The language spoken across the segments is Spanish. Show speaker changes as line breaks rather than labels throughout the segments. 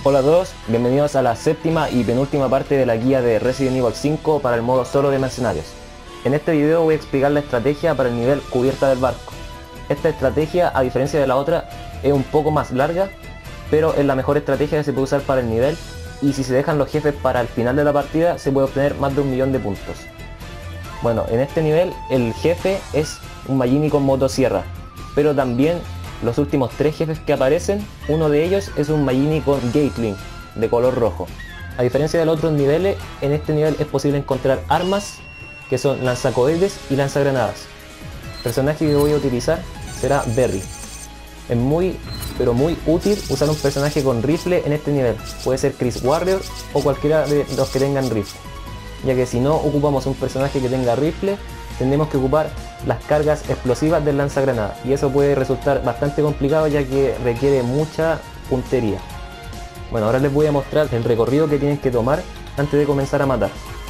Hola a todos, bienvenidos a la séptima y penúltima parte de la guía de Resident Evil 5 para el modo solo de mercenarios. En este video voy a explicar la estrategia para el nivel cubierta del barco. Esta estrategia, a diferencia de la otra, es un poco más larga, pero es la mejor estrategia que se puede usar para el nivel, y si se dejan los jefes para el final de la partida se puede obtener más de 1.000.000 de puntos. Bueno, en este nivel el jefe es un Magini con motosierra, pero también los últimos 3 jefes que aparecen, uno de ellos es un Magini con Gatling de color rojo. A diferencia de los otros niveles, en este nivel es posible encontrar armas que son lanzacohetes y lanzagranadas. El personaje que voy a utilizar será Berry. Es muy útil usar un personaje con rifle en este nivel. Puede ser Chris Warrior o cualquiera de los que tengan rifle, ya que si no ocupamos un personaje que tenga rifle, tendremos que ocupar las cargas explosivas del lanzagranada, y eso puede resultar bastante complicado ya que requiere mucha puntería. Bueno, ahora les voy a mostrar el recorrido que tienen que tomar antes de comenzar a matar.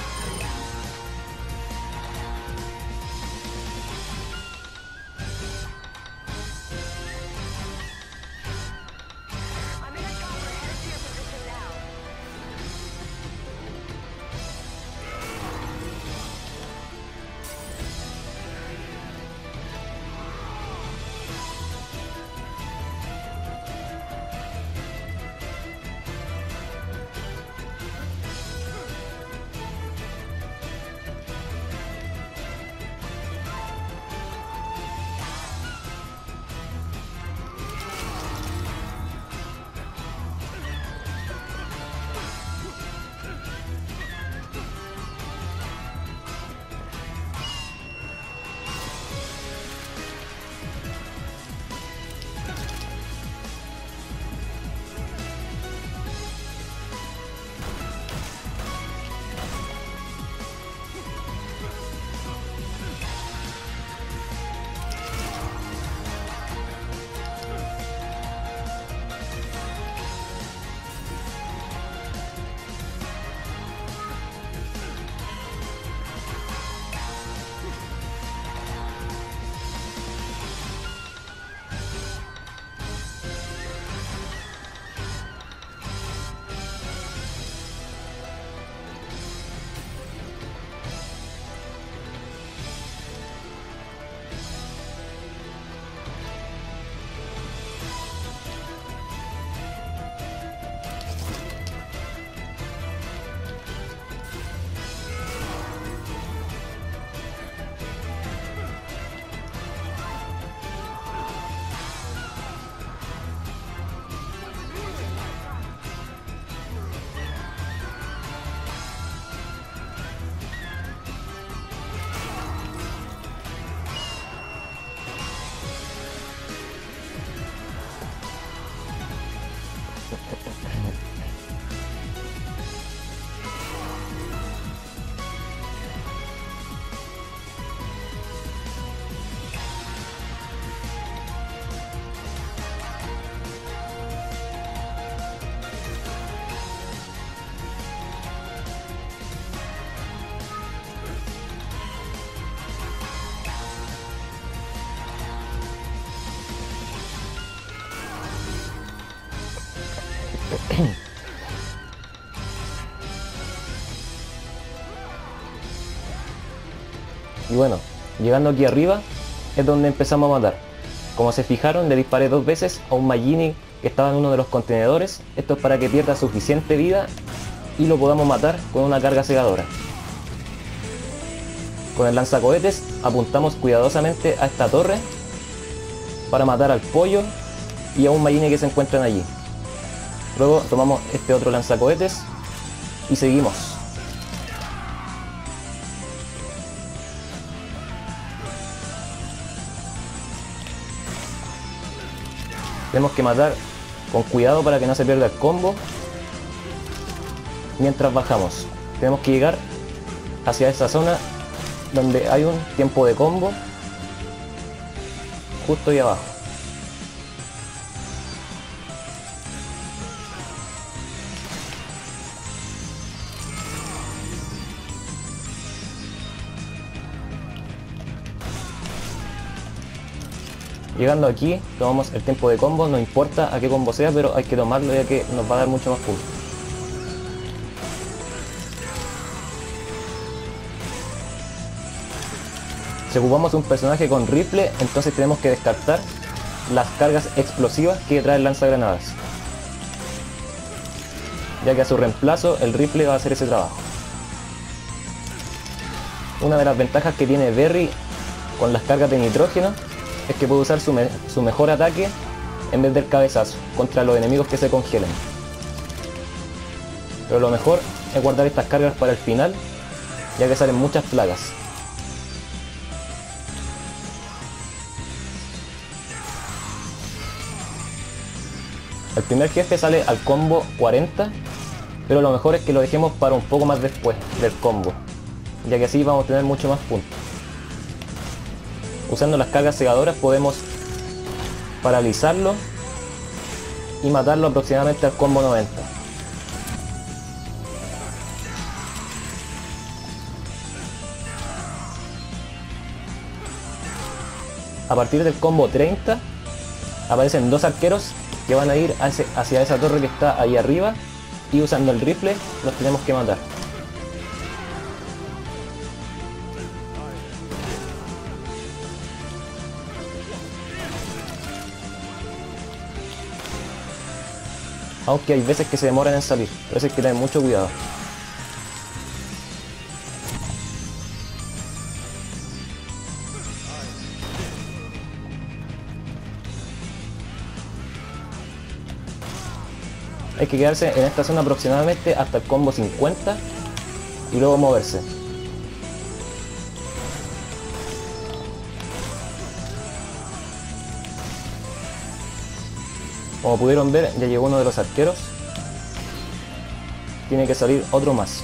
Y bueno, llegando aquí arriba es donde empezamos a matar. Como se fijaron, le disparé 2 veces a un Magini que estaba en uno de los contenedores. Esto es para que pierda suficiente vida y lo podamos matar con una carga cegadora. Con el lanzacohetes apuntamos cuidadosamente a esta torre para matar al pollo y a un Magini que se encuentran allí. Luego tomamos este otro lanzacohetes y seguimos. Tenemos que matar con cuidado para que no se pierda el combo mientras bajamos. Tenemos que llegar hacia esa zona donde hay un tiempo de combo justo ahí abajo. Llegando aquí, tomamos el tiempo de combo, no importa a qué combo sea, pero hay que tomarlo ya que nos va a dar mucho más puntos. Si ocupamos un personaje con rifle, entonces tenemos que descartar las cargas explosivas que trae el lanzagranadas, ya que a su reemplazo el rifle va a hacer ese trabajo. Una de las ventajas que tiene Berry con las cargas de nitrógeno es que puede usar su mejor ataque en vez del cabezazo contra los enemigos que se congelen. Pero lo mejor es guardar estas cargas para el final, ya que salen muchas plagas. El primer jefe sale al combo 40, pero lo mejor es que lo dejemos para un poco más después del combo, ya que así vamos a tener mucho más puntos. Usando las cargas cegadoras podemos paralizarlo y matarlo aproximadamente al combo 90. A partir del combo 30 aparecen dos arqueros que van a ir hacia esa torre que está ahí arriba, y usando el rifle los tenemos que matar. Aunque hay veces que se demoran en salir, por eso hay que tener mucho cuidado. Hay que quedarse en esta zona aproximadamente hasta el combo 50 y luego moverse. Como pudieron ver, ya llegó uno de los arqueros. Tiene que salir otro más.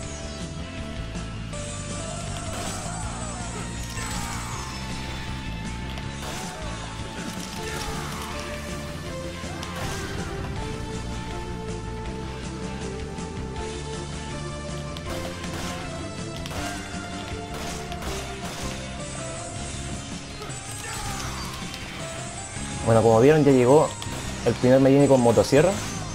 Bueno, como vieron, ya llegó el primer Majini con motosierra.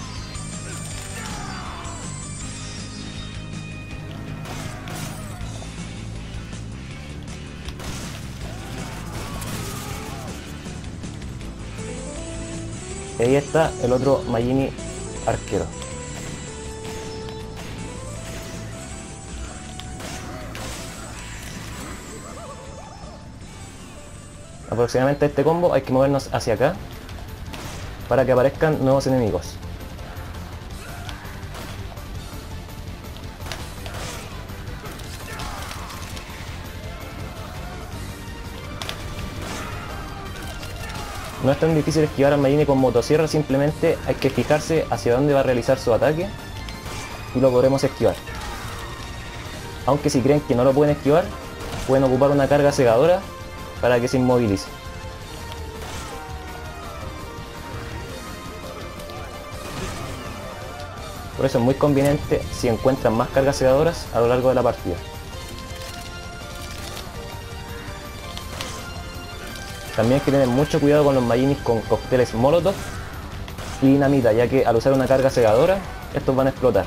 Y ahí está el otro Majini arquero. Aproximadamente este combo hay que movernos hacia acá para que aparezcan nuevos enemigos. No es tan difícil esquivar al Majini con motosierra, simplemente hay que fijarse hacia dónde va a realizar su ataque y lo podremos esquivar. Aunque si creen que no lo pueden esquivar, pueden ocupar una carga cegadora para que se inmovilice. Por eso es muy conveniente si encuentran más cargas cegadoras a lo largo de la partida. También hay que tener mucho cuidado con los Majinis con cócteles Molotov y dinamita, ya que al usar una carga cegadora, estos van a explotar.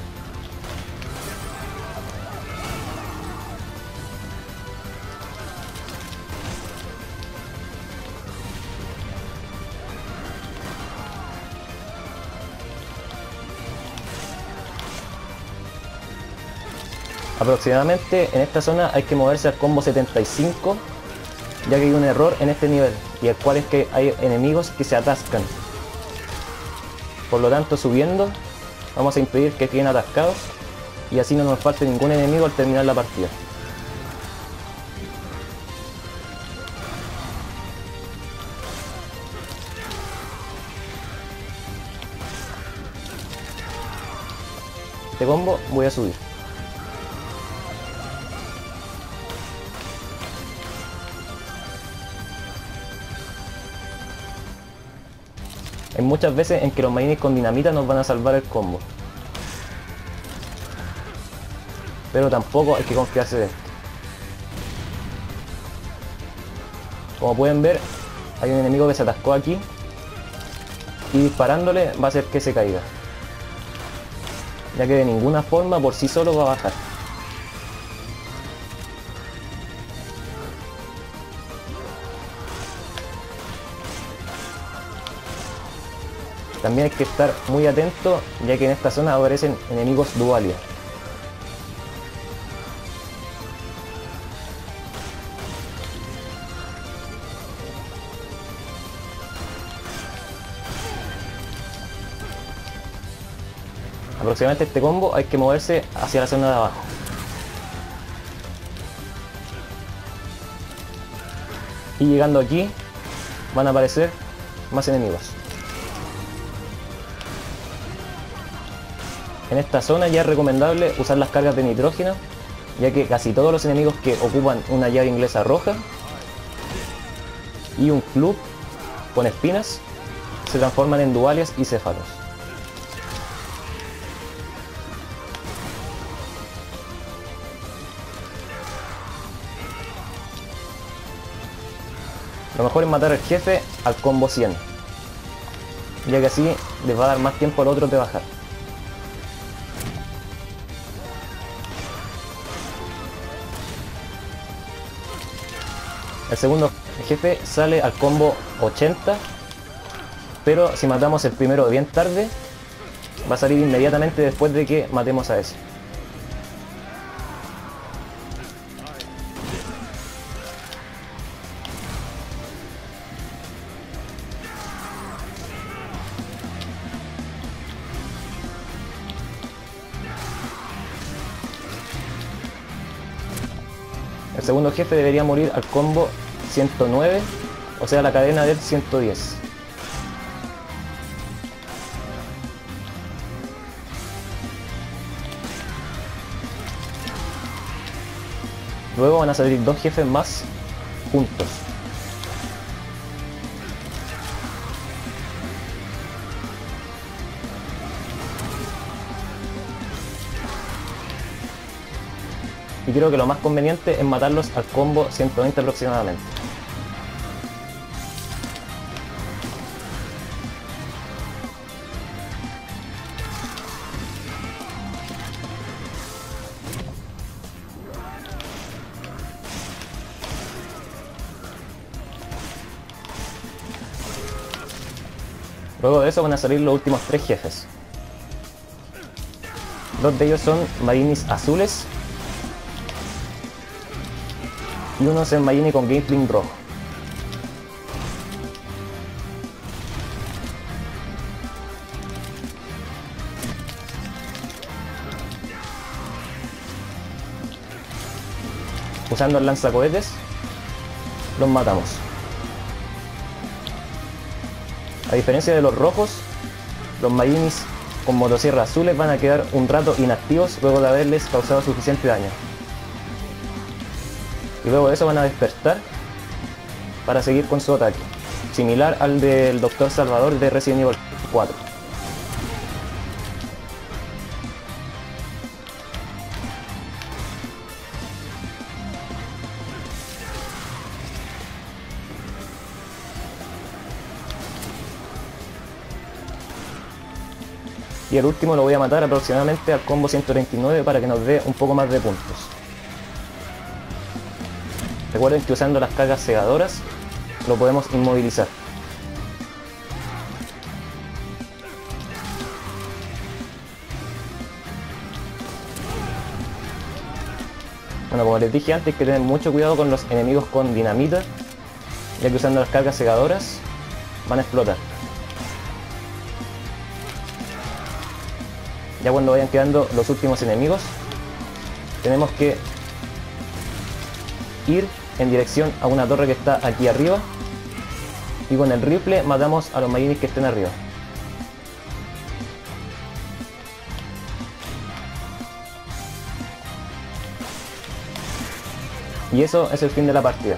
Aproximadamente en esta zona hay que moverse al combo 75, ya que hay un error en este nivel, y el cual es que hay enemigos que se atascan. Por lo tanto, subiendo vamos a impedir que queden atascados y así no nos falte ningún enemigo al terminar la partida. Este combo voy a subir. Hay muchas veces en que los Majinis con dinamita nos van a salvar el combo, pero tampoco hay que confiarse de esto. Como pueden ver, Hay un enemigo que se atascó aquí y disparándole va a hacer que se caiga, ya que de ninguna forma por sí solo va a bajar. También hay que estar muy atento, ya que en esta zona aparecen enemigos Dualia. Aproximadamente este combo hay que moverse hacia la zona de abajo. Y llegando aquí van a aparecer más enemigos. En esta zona ya es recomendable usar las cargas de nitrógeno, ya que casi todos los enemigos que ocupan una llave inglesa roja y un club con espinas se transforman en dualias y céfalos. Lo mejor es matar al jefe al combo 100, ya que así les va a dar más tiempo al otro de bajar. El segundo jefe sale al combo 80, pero si matamos el primero bien tarde, va a salir inmediatamente después de que matemos a ese. El segundo jefe debería morir al combo 109, o sea la cadena del 110. Luego van a salir dos jefes más juntos. Y creo que lo más conveniente es matarlos al combo 120 aproximadamente. Luego de eso van a salir los últimos tres jefes. Dos de ellos son Marinis azules y uno es el Marini con Gatling rojo. Usando el lanzacohetes los matamos. A diferencia de los rojos, los Marinis con motosierra azules van a quedar un rato inactivos luego de haberles causado suficiente daño. Y luego de eso van a despertar para seguir con su ataque, similar al del Dr. Salvador de Resident Evil 4. Y el último lo voy a matar aproximadamente al combo 139 para que nos dé un poco más de puntos. Recuerden que usando las cargas cegadoras lo podemos inmovilizar. Bueno, como les dije antes, hay que tener mucho cuidado con los enemigos con dinamita, ya que usando las cargas cegadoras van a explotar. Ya cuando vayan quedando los últimos enemigos, tenemos que ir en dirección a una torre que está aquí arriba y con el rifle matamos a los Marinis que estén arriba. Y eso es el fin de la partida.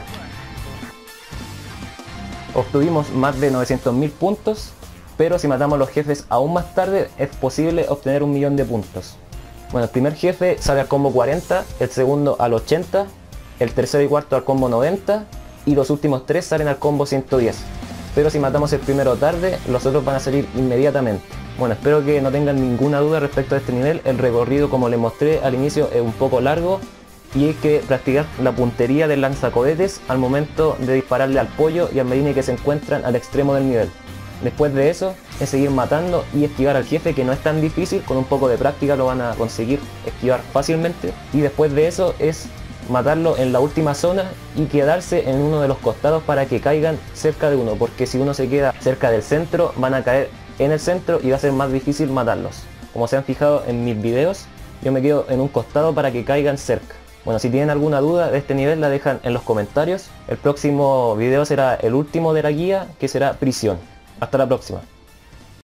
Obtuvimos más de 900.000 puntos, pero si matamos a los jefes aún más tarde es posible obtener 1.000.000 de puntos. Bueno, el primer jefe sale al combo 40, el segundo al 80, el tercero y cuarto al combo 90 y los últimos 3 salen al combo 110. Pero si matamos el primero tarde, los otros van a salir inmediatamente. Bueno, espero que no tengan ninguna duda respecto a este nivel. El recorrido, como les mostré al inicio, es un poco largo y hay que practicar la puntería del lanzacohetes al momento de dispararle al pollo y al marine que se encuentran al extremo del nivel. Después de eso es seguir matando y esquivar al jefe, que no es tan difícil, con un poco de práctica lo van a conseguir esquivar fácilmente. Y después de eso es matarlo en la última zona y quedarse en uno de los costados para que caigan cerca de uno, porque si uno se queda cerca del centro van a caer en el centro y va a ser más difícil matarlos. Como se han fijado en mis videos, yo me quedo en un costado para que caigan cerca. Bueno, si tienen alguna duda de este nivel la dejan en los comentarios. El próximo video será el último de la guía, que será prisión. Hasta la próxima.